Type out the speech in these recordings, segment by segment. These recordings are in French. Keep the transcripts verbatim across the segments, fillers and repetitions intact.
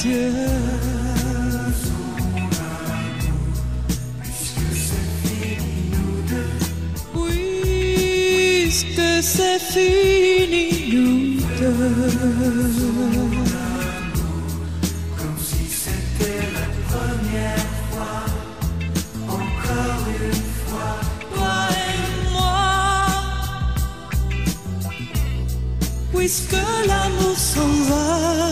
adieu. Puisque c'est fini, nous deux. Comme si c'était la première fois, encore une fois. Toi et moi, puisque l'amour s'en va.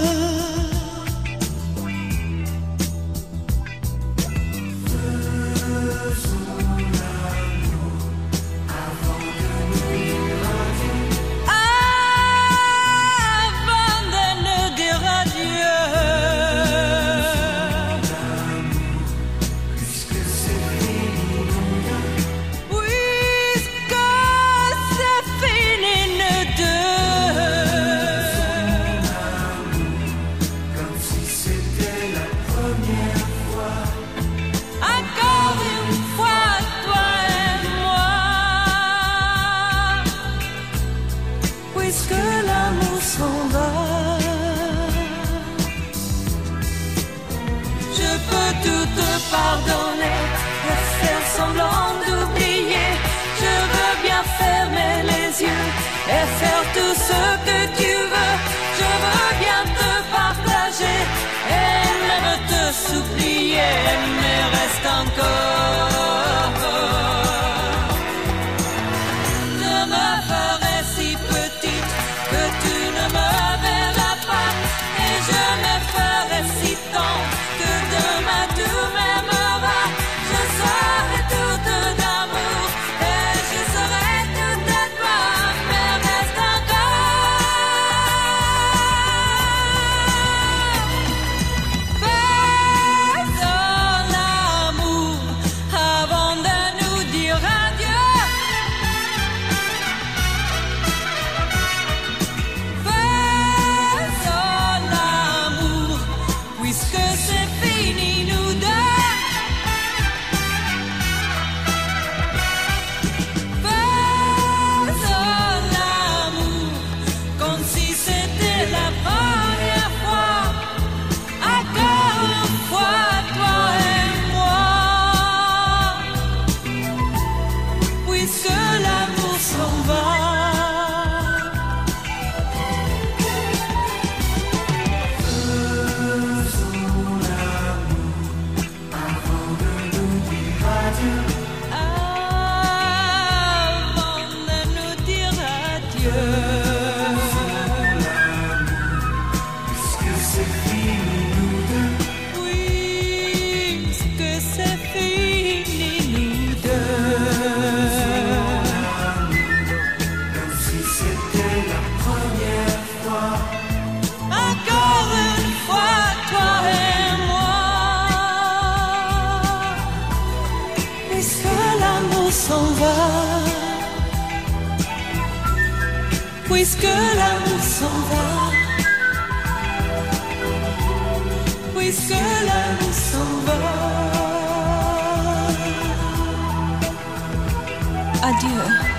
Puisque l'amour s'en va, je peux tout te pardonner et faire semblant d'oublier. Je veux bien fermer les yeux et faire tout ce que tu veux. Je veux bien te partager et même te supplier, mais reste encore. Je me ferai si petite que tu ne me verras pas, et je me ferai si tendre que demain tu m'aimeras. Je serai toute d'amour et je serai toute de toi, mais reste encore. Faisons l'amour avant de nous dire adieu. Puisque c'est fini, nous deux. Faisons l'amour comme si c'était la première fois. Encore une fois, toi et moi. Puisque l'amour s'en va. Avant de nous dire adieu. Puisque c'est fini, nous deux. Puisque c'est fini, nous deux. Comme si c'était la première fois. Encore une fois, toi et moi. Puisque l'amour s'en va. Puisque l'amour s'en va. Puisque l'amour s'en va. Adieu.